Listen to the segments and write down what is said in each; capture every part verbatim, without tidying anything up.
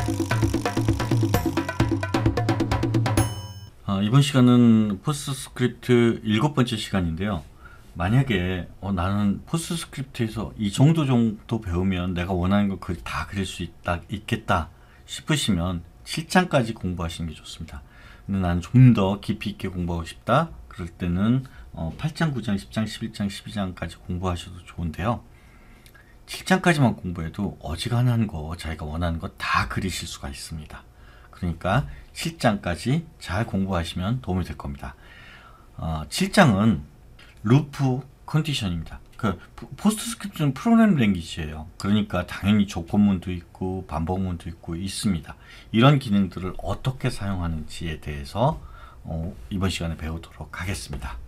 어, 이번 시간은 포스트스크립트 일곱 번째 시간인데요. 만약에 어, 나는 포스트스크립트에서 이 정도 정도 배우면 내가 원하는 거 다 그릴 수 있다, 있겠다 싶으시면 칠 장까지 공부하시는 게 좋습니다. 근데 나는 좀 더 깊이 있게 공부하고 싶다 그럴 때는 어, 팔 장, 구 장, 십 장, 십일 장, 십이 장까지 공부하셔도 좋은데요. 칠 장까지만 공부해도 어지간한 거 자기가 원하는 거 다 그리실 수가 있습니다. 그러니까 칠 장까지 잘 공부하시면 도움이 될 겁니다. 어, 칠 장은 루프 컨디션입니다. 그 포스트스크립트는 프로그램 랭귀지예요. 그러니까 당연히 조건문도 있고 반복문도 있고 있습니다. 이런 기능들을 어떻게 사용하는지에 대해서 어, 이번 시간에 배우도록 하겠습니다.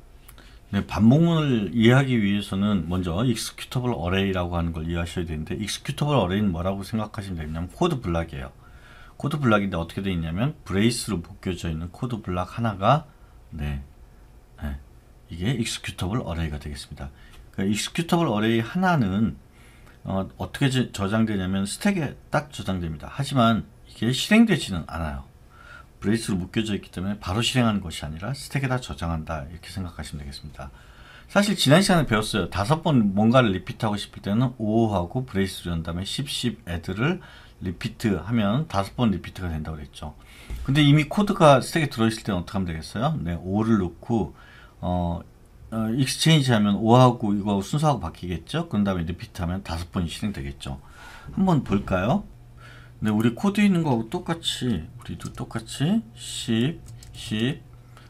네, 반복문을 이해하기 위해서는 먼저 executable array라고 하는 걸 이해하셔야 되는데, executable array는 뭐라고 생각하시면 되냐면 코드 블락이에요. 코드 블락인데 어떻게 되어 있냐면 브레이스로 묶여져 있는 코드 블락 하나가 네, 네 이게 executable array가 되겠습니다. 그 executable array 하나는 어, 어떻게 저, 저장되냐면 스택에 딱 저장됩니다. 하지만 이게 실행되지는 않아요. 브레이스로 묶여져 있기 때문에 바로 실행하는 것이 아니라 스택에다 저장한다 이렇게 생각하시면 되겠습니다. 사실 지난 시간에 배웠어요. 다섯 번 뭔가를 리피트하고 싶을 때는 오하고 브레이스로 연 다음에 십, 십 애들을 리피트 하면 다섯 번 리피트가 된다고 그랬죠. 근데 이미 코드가 스택에 들어있을 때는 어떻게 하면 되겠어요? 네, 오를 넣고 어, 어 익스체인지 하면 오하고 이거하고 순서하고 바뀌겠죠. 그런 다음에 리피트 하면 다섯 번이 실행되겠죠. 한번 볼까요? 네, 우리 코드 있는 거하고 똑같이 우리도 똑같이 십, 십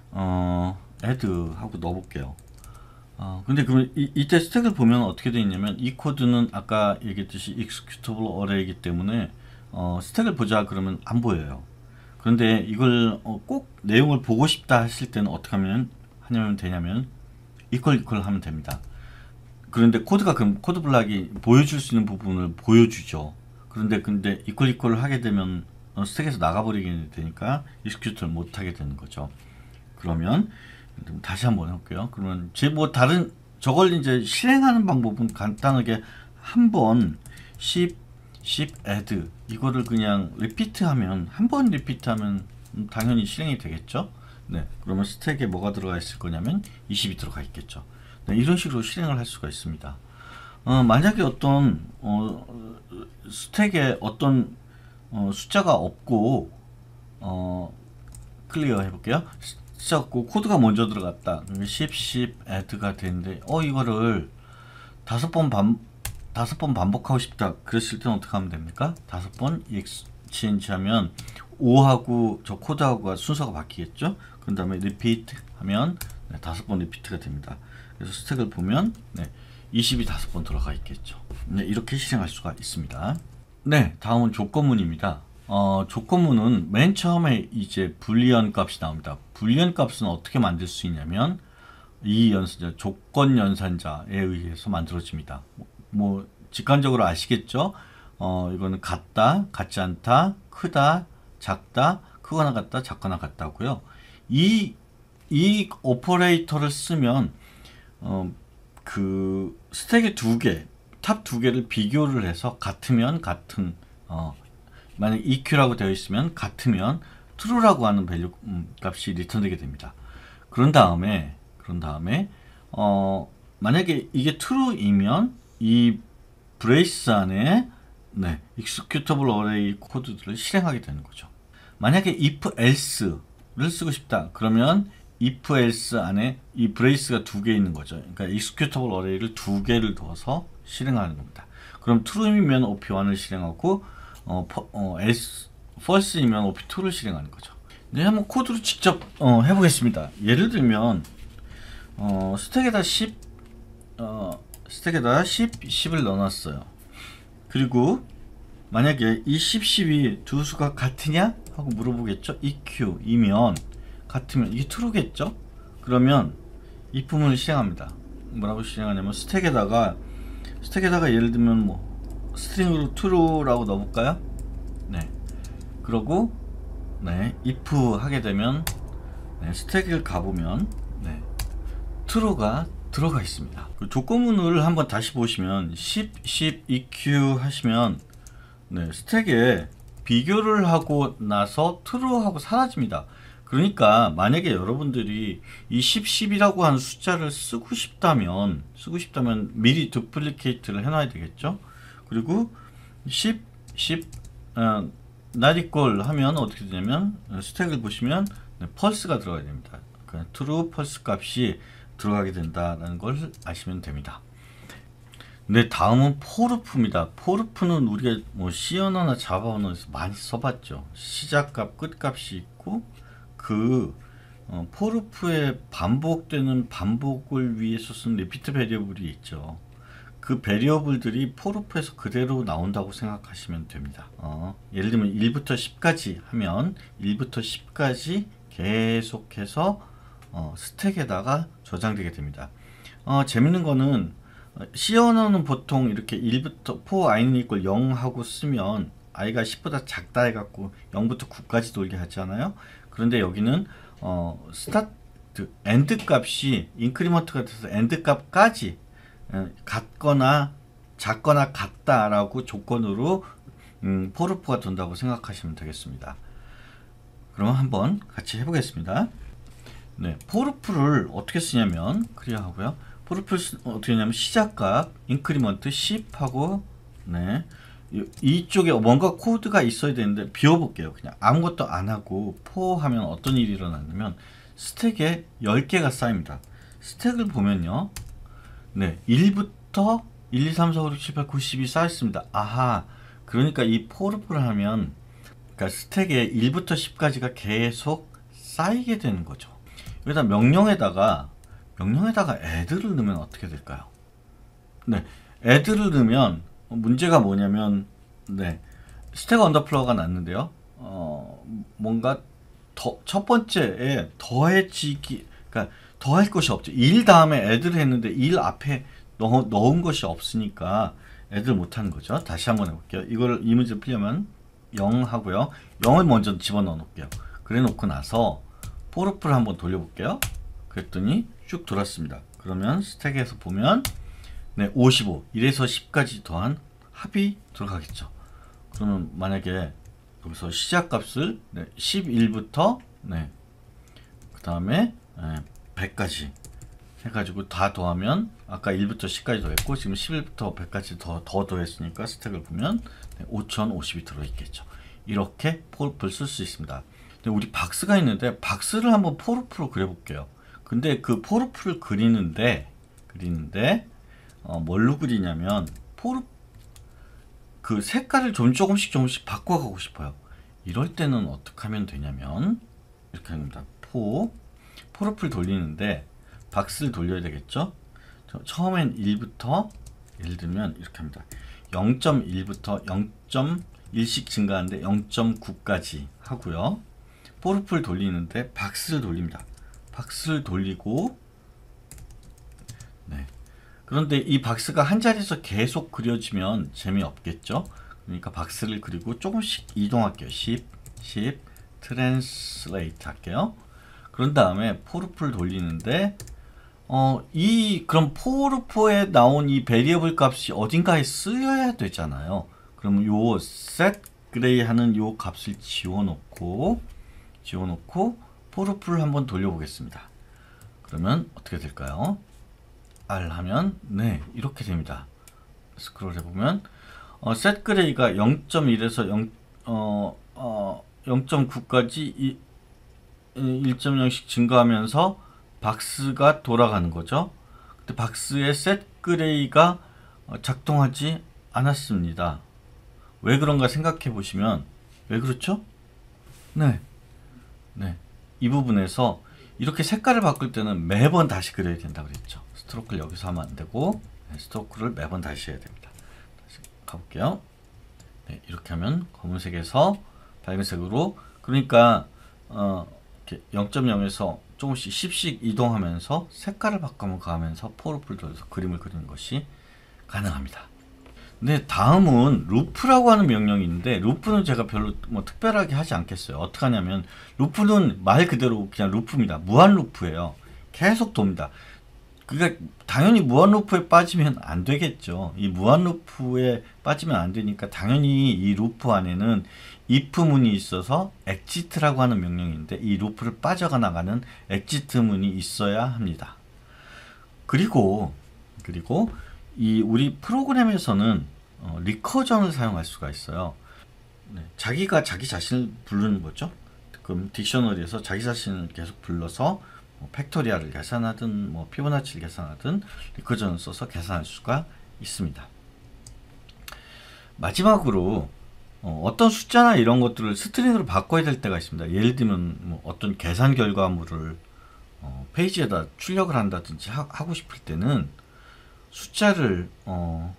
어, add 하고 넣어볼게요. 어, 근데 그러면 이, 이때 스택을 보면 어떻게 되어 있냐면 이 코드는 아까 얘기했듯이 executable array이기 때문에 어, 스택을 보자 그러면 안 보여요. 그런데 이걸 어, 꼭 내용을 보고 싶다 하실 때는 어떻게 하면 하냐면 되냐면 equal equal 하면 됩니다. 그런데 코드가 그럼 코드 블락이 보여줄 수 있는 부분을 보여주죠. 그런데 근데 equal equal 하게 되면 어, 스택에서 나가버리게 되니까 execute를 못 하게 되는 거죠. 그러면 다시 한번 해볼게요. 그러면 제 뭐 다른 저걸 이제 실행하는 방법은 간단하게 한번 십, 십 add 이거를 그냥 리피트 하면 한 번 리피트 하면 당연히 실행이 되겠죠. 네, 그러면 스택에 뭐가 들어가 있을 거냐면 이십이 들어가 있겠죠. 네, 이런 식으로 실행을 할 수가 있습니다. 어, 만약에 어떤 어, 스택에 어떤 어, 숫자가 없고 어, 클리어 해볼게요. 숫자고 코드가 먼저 들어갔다. 십, 십 add가 되는데 어 이거를 다섯 번 반 다섯 번 반복하고 싶다. 그랬을 때는 어떻게 하면 됩니까? 다섯 번 exchange 하면 오하고 저 코드하고가 순서가 바뀌겠죠. 그 다음에 repeat 하면 네, 다섯 번 리피트가 됩니다. 그래서 스택을 보면 네, 이십이 다섯 번 들어가 있겠죠. 네, 이렇게 실행할 수가 있습니다. 네, 다음은 조건문입니다. 어, 조건문은 맨 처음에 이제 불리언 값이 나옵니다. 불리언 값은 어떻게 만들 수 있냐면 이 연산자, 조건 연산자에 의해서 만들어집니다. 뭐 직관적으로 아시겠죠? 어, 이거는 같다, 같지 않다, 크다, 작다, 크거나 같다, 작거나 같다고요. 이, 이 오퍼레이터를 쓰면 어, 그 스택의 두 개, 탑 두 개를 비교를 해서 같으면 같은 어, 만약 이큐라고 되어 있으면 같으면 true라고 하는 밸류 음, 값이 리턴되게 됩니다. 그런 다음에 그런 다음에 어, 만약에 이게 true이면 이 브레이스 안에 네, executable array 코드들을 실행하게 되는 거죠. 만약에 if else를 쓰고 싶다 그러면 if else 안에 이 브레이스가 두 개 있는 거죠. 그러니까 executable array를 두 개를 둬서 실행하는 겁니다. 그럼 true이면 오피원을 실행하고 어, 어, else, false이면 오피투를 실행하는 거죠. 네, 한번 코드로 직접 어, 해보겠습니다. 예를 들면 어, 스택에다 십, 어, 스택에다 십, 십을 넣어놨어요. 그리고 만약에 이 십, 십이 두 수가 같으냐 하고 물어보겠죠. 이큐이면 같으면 이게 true겠죠. 그러면 이 부분을 실행합니다. 뭐라고 실행하냐면 스택에다가 스택에다가 예를 들면 뭐 스트링으로 true라고 넣어볼까요? 네. 그러고 네, if 하게 되면 네, 스택을 가보면 네, true가 들어가 있습니다. 그 조건문을 한번 다시 보시면 십, 십, 이큐 하시면 네, 스택에 비교를 하고 나서 true하고 사라집니다. 그러니까 만약에 여러분들이 이 십, 십이라고 하는 숫자를 쓰고 싶다면 쓰고 싶다면 미리 duplicate를 해놔야 되겠죠. 그리고 십, 십, 어, not equal 하면 어떻게 되냐면 스택을 보시면 네, 펄스가 들어가야 됩니다. 그러니까 true 펄스 값이 들어가게 된다는 걸 아시면 됩니다. 네, 다음은 포르프입니다. 포르프는 우리가 뭐 C 언어나 자바 언어에서 많이 써봤죠. 시작값, 끝값이 있고 그 어, 포르프의 반복되는 반복을 위해서 쓴 리피트 베리어블이 있죠. 그 베리어블들이 포르프에서 그대로 나온다고 생각하시면 됩니다. 어, 예를 들면 일부터 십까지 하면 일부터 십까지 계속해서 어, 스택에다가 저장되게 됩니다. 어, 재밌는 거는 C 언어는 보통 이렇게 일부터 for i는 equal 영 하고 쓰면 i가 십보다 작다 해갖고 영부터 구까지 돌게 하잖아요. 그런데 여기는 어, 스타트 엔드 값이 인크리먼트가 돼서 엔드 값까지 같거나 작거나 같다라고 조건으로 음, 포르프가 돈다고 생각하시면 되겠습니다. 그럼 한번 같이 해보겠습니다. 네, 포르프를 어떻게 쓰냐면 클리어 하고요. 포르프를 쓰, 어떻게 하냐면 시작값 인크리먼트 십 하고 네, 이쪽에 뭔가 코드가 있어야 되는데 비워볼게요. 그냥 아무것도 안 하고 포 하면 어떤 일이 일어나냐면 스택에 열 개가 쌓입니다. 스택을 보면요. 네, 일부터 일, 이, 삼, 사, 오, 육, 칠, 팔, 구, 십이 쌓였습니다. 아하, 그러니까 이 포르프를 하면 그러니까 스택에 일부터 십까지가 계속 쌓이게 되는 거죠. 여기다 명령에다가 명령에다가 애들을 넣으면 어떻게 될까요? 네, 애들을 넣으면 문제가 뭐냐면 네, 스택 언더플로우가 났는데요. 어, 뭔가 더, 첫 번째에 더해지기, 그러니까 더할 것이 없죠. 일 다음에 애들을 했는데 일 앞에 넣, 넣은 것이 없으니까 애들 못하는 거죠. 다시 한번 해볼게요. 이걸 이 문제 풀려면 영 하고요. 영을 먼저 집어넣어 놓을게요. 그래 놓고 나서 포르프를 한번 돌려볼게요. 그랬더니 쭉 돌았습니다. 그러면 스택에서 보면 네, 오십오, 일에서 십까지 더한 합이 들어가겠죠. 그러면 만약에 여기서 시작값을 네, 십일부터 네, 그 다음에 네, 백까지 해가지고 다 더하면 아까 일부터 십까지 더했고 지금 십일부터 백까지 더, 더 더했으니까 스택을 보면 네, 오천오십이 들어있겠죠. 이렇게 포르프를 쓸 수 있습니다. 근데 우리 박스가 있는데 박스를 한번 포르프로 그려볼게요. 근데 그 포르프를 그리는데 그리는데 어, 뭘로 그리냐면 포르 그 색깔을 좀 조금씩 조금씩 바꿔가고 싶어요. 이럴 때는 어떻게 하면 되냐면 이렇게 합니다. 포 포르프를 돌리는데 박스를 돌려야 되겠죠. 처음엔 일부터 예를 들면 이렇게 합니다. 영 점 일부터 영 점 일씩 증가하는데 영 점 구까지 하고요. 포르프를 돌리는데 박스를 돌립니다. 박스를 돌리고 네. 그런데 이 박스가 한 자리에서 계속 그려지면 재미없겠죠. 그러니까 박스를 그리고 조금씩 이동할게요. 십, 십, 트랜스레이트 할게요. 그런 다음에 포르프를 돌리는데 어, 이 그럼 포르프에 나온 이 베리어블 값이 어딘가에 쓰여야 되잖아요. 그러면 요 set gray 하는 요 값을 지워놓고 지워놓고 포르프를 한번 돌려보겠습니다. 그러면 어떻게 될까요? R 하면 네 이렇게 됩니다. 스크롤 해보면 어, set gray가 영 점 일에서 영, 어, 어, 영 점 구까지 일 점 영씩 증가하면서 박스가 돌아가는 거죠. 근데 박스의 set gray가 작동하지 않았습니다. 왜 그런가 생각해 보시면 왜 그렇죠? 네, 네, 이 부분에서 이렇게 색깔을 바꿀 때는 매번 다시 그려야 된다 그랬죠. 스트로크를 여기서 하면 안 되고 네, 스트로크를 매번 다시 해야 됩니다. 다시 가볼게요. 네, 이렇게 하면 검은색에서 밝은색으로 그러니까 어, 이렇게 영 점 영에서 조금씩 십씩 이동하면서 색깔을 바꿔 가면서 포르프를 돌려서 그림을 그리는 것이 가능합니다. 네, 다음은 루프라고 하는 명령이 있는데 루프는 제가 별로 뭐 특별하게 하지 않겠어요. 어떻게 하냐면 루프는 말 그대로 그냥 루프입니다. 무한 루프예요. 계속 돕니다. 그러니까 당연히 무한 루프에 빠지면 안 되겠죠. 이 무한 루프에 빠지면 안 되니까 당연히 이 루프 안에는 if 문이 있어서 exit라고 하는 명령인데 이 루프를 빠져가 나가는 exit 문이 있어야 합니다. 그리고 그리고 이 우리 프로그램에서는 어, 리커전을 사용할 수가 있어요. 네, 자기가 자기 자신을 부르는 거죠. 그럼 딕셔너리에서 자기 자신을 계속 불러서 뭐 팩토리아를 계산하든 뭐 피보나치를 계산하든 리커전을 써서 계산할 수가 있습니다. 마지막으로 어, 어떤 숫자나 이런 것들을 스트링으로 바꿔야 될 때가 있습니다. 예를 들면 뭐 어떤 계산 결과물을 어, 페이지에다 출력을 한다든지 하, 하고 싶을 때는 숫자를 어,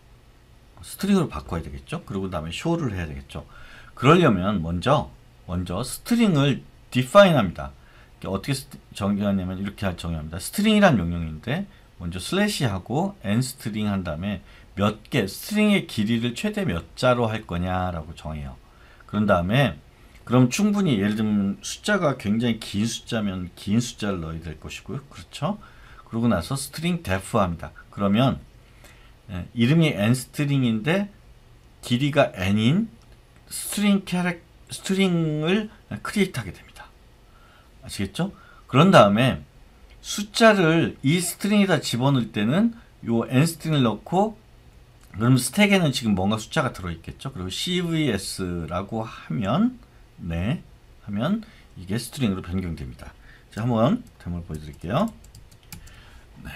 스트링으로 바꿔야 되겠죠. 그리고 그 다음에 show를 해야 되겠죠. 그러려면 먼저 먼저 스트링을 define 합니다. 어떻게 정의하냐면 이렇게 정의합니다. 스트링이란 명령인데 먼저 슬래시 하고 nstring 한 다음에 몇 개, 스트링의 길이를 최대 몇 자로 할 거냐라고 정해요. 그런 다음에 그럼 충분히 예를 들면 숫자가 굉장히 긴 숫자면 긴 숫자를 넣어야 될 것이고요. 그렇죠? 그러고 나서 스트링 def 합니다. 그러면 예, 이름이 nstring인데 길이가 n인 스트링 캐릭 스트링을 크리에이트 하게 됩니다. 아시겠죠? 그런 다음에 숫자를 이 스트링에다 집어넣을 때는 요 n스트링을 넣고 그럼 스택에는 지금 뭔가 숫자가 들어있겠죠. 그리고 cvs라고 하면 네 하면 이게 스트링으로 변경됩니다. 자, 한번 데모를 보여드릴게요. 네.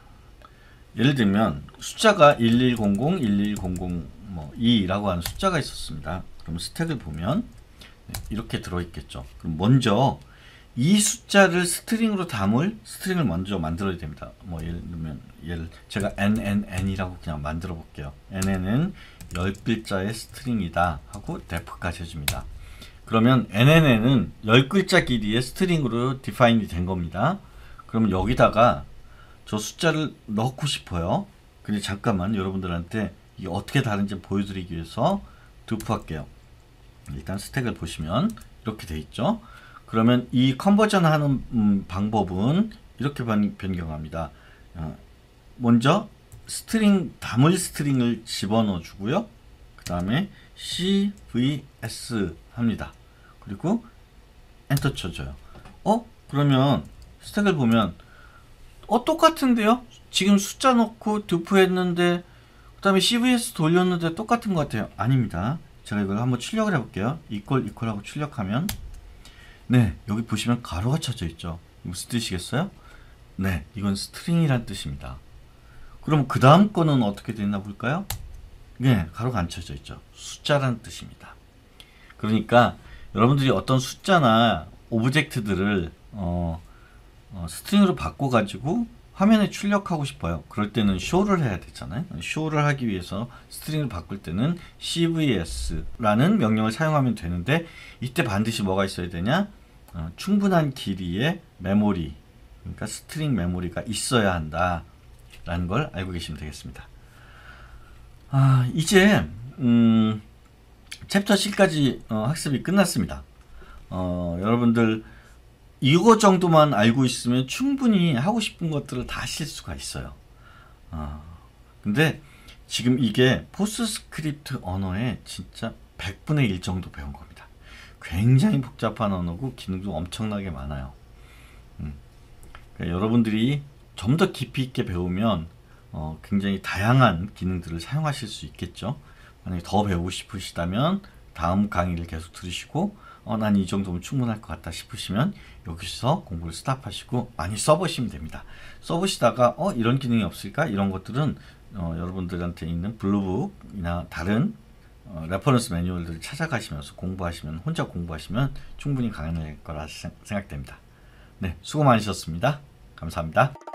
예를 들면 숫자가 일일공공, 일일공공 뭐 이라고 하는 숫자가 있었습니다. 그럼 스택을 보면 네, 이렇게 들어있겠죠. 그럼 먼저 이 숫자를 스트링으로 담을 스트링을 먼저 만들어야 됩니다. 뭐 예를 들면 예를 제가 nnn이라고 그냥 만들어 볼게요. nn은 열 글자의 스트링이다 하고 def까지 해줍니다. 그러면 nn는 열 글자 길이의 스트링으로 디파인이 된 겁니다. 그러면 여기다가 저 숫자를 넣고 싶어요. 근데 잠깐만 여러분들한테 이게 어떻게 다른지 보여드리기 위해서 두프 할게요. 일단 스택을 보시면 이렇게 돼 있죠. 그러면 이 컨버전 하는 음, 방법은 이렇게 변, 변경합니다. 어, 먼저 스트링 담을 스트링을 집어넣어 주고요. 그 다음에 cvs 합니다. 그리고 엔터 쳐줘요. 어? 그러면 스택을 보면 어 똑같은데요? 지금 숫자 넣고 두프 했는데 그 다음에 cvs 돌렸는데 똑같은 것 같아요. 아닙니다. 제가 이걸 한번 출력을 해볼게요. 이퀄 이퀄하고 출력하면 네, 여기 보시면 가로가 쳐져 있죠. 무슨 뜻이겠어요? 네, 이건 스트링이란 뜻입니다. 그럼 그 다음 거는 어떻게 되나 볼까요? 네, 가로가 안 쳐져 있죠. 숫자란 뜻입니다. 그러니까 여러분들이 어떤 숫자나 오브젝트들을 어, 어, 스트링으로 바꿔가지고 화면에 출력하고 싶어요. 그럴 때는 show를 해야 되잖아요. show를 하기 위해서 스트링을 바꿀 때는 cvs라는 명령을 사용하면 되는데 이때 반드시 뭐가 있어야 되냐? 어, 충분한 길이의 메모리, 그러니까 스트링 메모리가 있어야 한다 라는 걸 알고 계시면 되겠습니다. 아, 이제 음, 챕터 C까지 어, 학습이 끝났습니다. 어, 여러분들 이거 정도만 알고 있으면 충분히 하고 싶은 것들을 다 하실 수가 있어요. 어, 근데 지금 이게 포스트스크립트 언어의 진짜 백분의 일 정도 배운 겁니다. 굉장히 복잡한 언어고 기능도 엄청나게 많아요. 음. 그러니까 여러분들이 좀 더 깊이 있게 배우면 어, 굉장히 다양한 기능들을 사용하실 수 있겠죠. 만약에 더 배우고 싶으시다면 다음 강의를 계속 들으시고 어, 난 이 정도면 충분할 것 같다 싶으시면 여기서 공부를 스탑하시고 많이 써보시면 됩니다. 써보시다가 어 이런 기능이 없을까? 이런 것들은 어, 여러분들한테 있는 블루북이나 다른 어, 레퍼런스 매뉴얼들을 찾아가시면서 공부하시면 혼자 공부하시면 충분히 가능할 거라 생각됩니다. 네, 수고 많으셨습니다. 감사합니다.